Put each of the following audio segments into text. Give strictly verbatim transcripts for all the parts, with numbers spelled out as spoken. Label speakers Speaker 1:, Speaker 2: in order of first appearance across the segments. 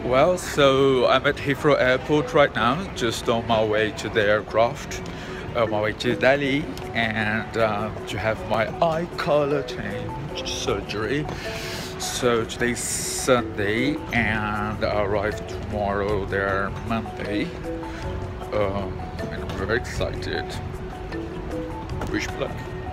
Speaker 1: Well, so I'm at Heathrow Airport right now, just on my way to the aircraft, on my way to Delhi, and um, to have my eye color change surgery. So today's Sunday, and I arrive tomorrow there Monday, um, and I'm very excited. Wish me luck.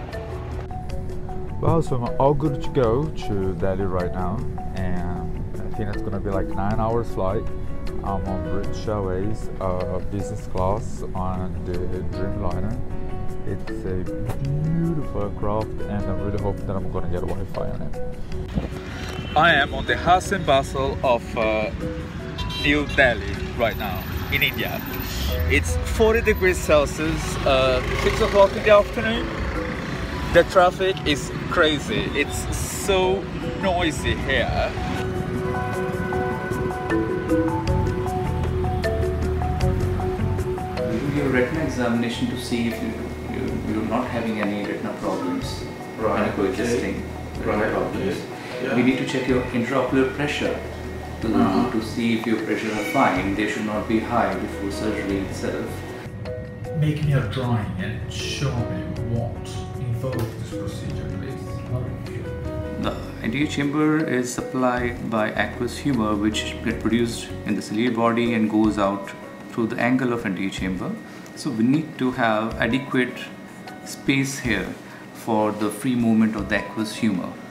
Speaker 1: Well, so I'm all good to go to Delhi right now, and I think it's gonna be like nine hours flight. I'm on British Airways, uh, business class on the Dreamliner. It's a beautiful aircraft, and I'm really hoping that I'm gonna get Wi-Fi on it. I am on the hustle and bustle of uh, New Delhi right now in India. It's forty degrees Celsius, uh, six o'clock in the afternoon. The traffic is crazy. It's so noisy here.
Speaker 2: You do your retina examination to see if you, you, you're not having any retina problems,
Speaker 3: Right.
Speaker 2: and coexisting
Speaker 3: Okay.
Speaker 2: retina
Speaker 3: Right.
Speaker 2: problems.
Speaker 3: Yeah.
Speaker 2: We need to check your intraocular pressure to,
Speaker 3: Uh-huh.
Speaker 2: to see if your pressures are fine. They should not be high before surgery itself.
Speaker 1: Make me a drawing and show me what involves this procedure, please.
Speaker 2: The anterior chamber is supplied by aqueous humor, which gets produced in the ciliary body and goes out through the angle of anterior chamber. So we need to have adequate space here for the free movement of the aqueous humor.